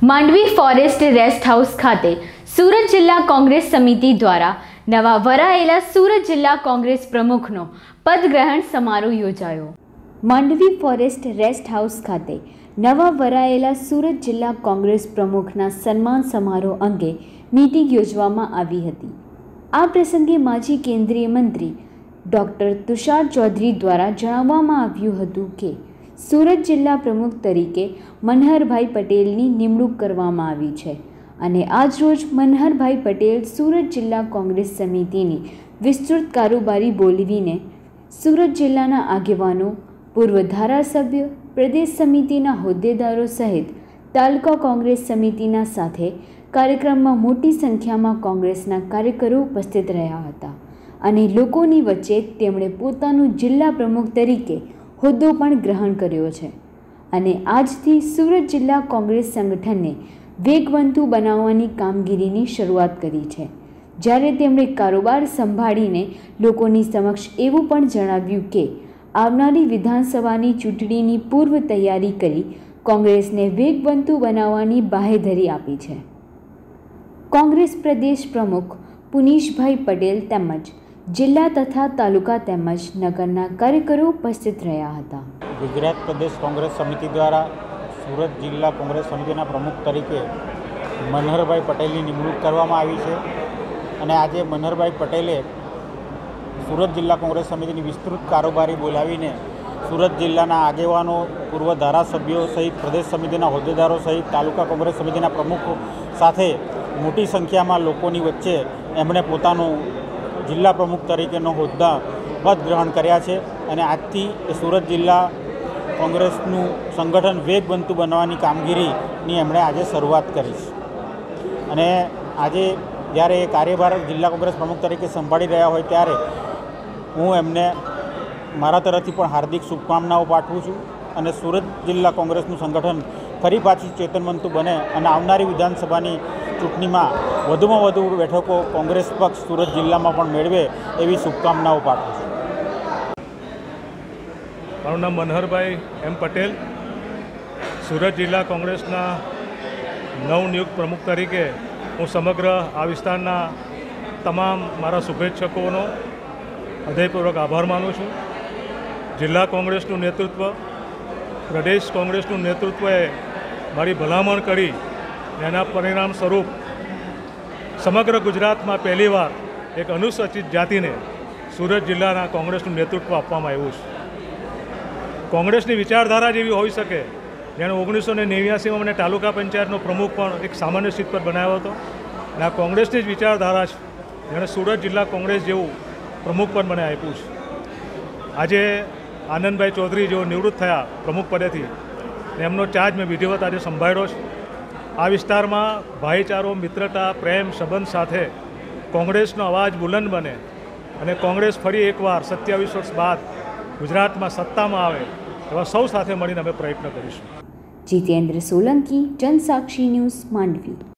Mandvi forest rest house ખાતે સુરત જિલ્લા કોંગ્રેસ સમિતિ દ્વારા નવા વરાયેલા સુરત જિલ્લા કોંગ્રેસ પ્રમુખનો પદગ્રહણ સમારોહ યોજાયો। માંડવી ફોરેસ્ટ રેસ્ટ હાઉસ ખાતે નવા વરાયેલા સુરત જિલ્લા કોંગ્રેસ પ્રમુખના સન્માન સમારોહ અંગે મીટિંગ યોજવામાં આવી હતી। આ પ્રસંગે માજી કેન્દ્રીય મંત્રી ડૉક્ટર તુષાર ચૌધરી દ્વારા જણાવવામાં આવ્યું હતું કે સુરત જિલ્લા પ્રમુખ તરીકે મનહરભાઈ પટેલની નિમણૂક કરવામાં આવી છે અને આજરોજ મનહરભાઈ પટેલ સુરત જિલ્લા કોંગ્રેસ સમિતિની વિસ્તૃત કારોબારી બોલાવીને સુરત જિલ્લાના આગેવાનો, પૂર્વ ધારાસભ્ય, પ્રદેશ સમિતિના હોદ્દેદારો સહિત તાલુકા કોંગ્રેસ સમિતિના સાથે કાર્યક્રમમાં મોટી સંખ્યામાં કોંગ્રેસના કાર્યકરો ઉપસ્થિત રહ્યા હતા અને લોકોની વચ્ચે તેમણે પોતાનું જિલ્લા પ્રમુખ તરીકે હોદ્દો પણ ગ્રહણ કર્યો છે અને આજથી સુરત જિલ્લા કોંગ્રેસ સંગઠનને વેગવંતું બનાવવાની કામગીરીની શરૂઆત કરી છે। જ્યારે તેમણે કારોબાર સંભાળીને લોકોની સમક્ષ એવું પણ જણાવ્યું કે આવનારી વિધાનસભાની ચૂંટણીની પૂર્વ તૈયારી કરી કોંગ્રેસને વેગવંતું બનાવવાની બાહેધરી આપી છે। કોંગ્રેસ પ્રદેશ પ્રમુખ પુનીશભાઈ પટેલ તેમજ જિલ્લા તથા તાલુકા તેમજ નગરના કાર્યકરો ઉપસ્થિત રહ્યા હતા। ગુજરાત પ્રદેશ કોંગ્રેસ સમિતિ દ્વારા સુરત જિલ્લા કોંગ્રેસ સમિતિના પ્રમુખ તરીકે મનહરભાઈ પટેલની નિમણૂક કરવામાં આવી છે અને આજે મનહરભાઈ પટેલે સુરત જિલ્લા કોંગ્રેસ સમિતિની વિસ્તૃત કારોબારી બોલાવીને સુરત જિલ્લાના આગેવાનો, પૂર્વ ધારાસભ્યો સહિત પ્રદેશ સમિતિના હોદ્દેદારો સહિત તાલુકા કોંગ્રેસ સમિતિના પ્રમુખો સાથે મોટી સંખ્યામાં લોકોની વચ્ચે એમણે પોતાનું જિલ્લા પ્રમુખ તરીકેનો હોદ્દા પદ ગ્રહણ કર્યા છે અને આજથી સુરત જિલ્લા કોંગ્રેસનું સંગઠન વેગવંતું બનાવવાની કામગીરીની એમણે આજે શરૂઆત કરી છે અને આજે જ્યારે એ કાર્યભાર જિલ્લા કોંગ્રેસ પ્રમુખ તરીકે સંભાળી રહ્યા હોય ત્યારે હું એમને મારા તરફથી પણ હાર્દિક શુભકામનાઓ પાઠવું છું અને સુરત જિલ્લા કોંગ્રેસનું સંગઠન ફરી પાછી ચેતનવંતું બને અને આવનારી વિધાનસભાની ચૂંટણીમાં વધુમાં વધુ બેઠકો કોંગ્રેસ પક્ષ સુરત જિલ્લામાં પણ મેળવે એવી શુભકામનાઓ પાઠવું છું। મારું નામ મનહરભાઈ એમ પટેલ, સુરત જિલ્લા કોંગ્રેસના નવનિયુક્ત પ્રમુખ તરીકે હું સમગ્ર આ વિસ્તારના તમામ મારા શુભેચ્છકોનો હૃદયપૂર્વક આભાર માનું છું। જિલ્લા કોંગ્રેસનું નેતૃત્વ, પ્રદેશ કોંગ્રેસનું નેતૃત્વએ મારી ભલામણ કરી એના પરિણામ સ્વરૂપ સમગ્ર ગુજરાતમાં પહેલીવાર એક અનુસૂચિત જાતિને સુરત જિલ્લાના કોંગ્રેસનું નેતૃત્વ આપવામાં આવ્યું છે। કોંગ્રેસની વિચારધારા જેવી હોઈ શકે, જેણે 1989માં મને તાલુકા પંચાયતનો પ્રમુખ પણ એક સામાન્ય સીટ પર બનાવ્યો હતો અને આ કોંગ્રેસની જ વિચારધારા છે જેણે સુરત જિલ્લા કોંગ્રેસ જેવું પ્રમુખ પદ મને આપ્યું છે। આજે આનંદભાઈ ચૌધરી જેઓ નિવૃત્ત થયા પ્રમુખ પદેથી, એમનો ચાર્જ મેં વિધિવત આજે સંભાળ્યો છે। આ વિસ્તારમાં ભાઈચારો, મિત્રતા, પ્રેમ, સંબંધ સાથે કોંગ્રેસનો અવાજ બુલંદ બને અને કોંગ્રેસ ફરી એકવાર 27 વર્ષ બાદ ગુજરાતમાં સત્તામાં આવે એવા સૌ સાથે મળીને અમે પ્રયત્ન કરીશું। જીતેન્દ્ર સોલંકી, જનસાક્ષી ન્યૂઝ, માંડવી।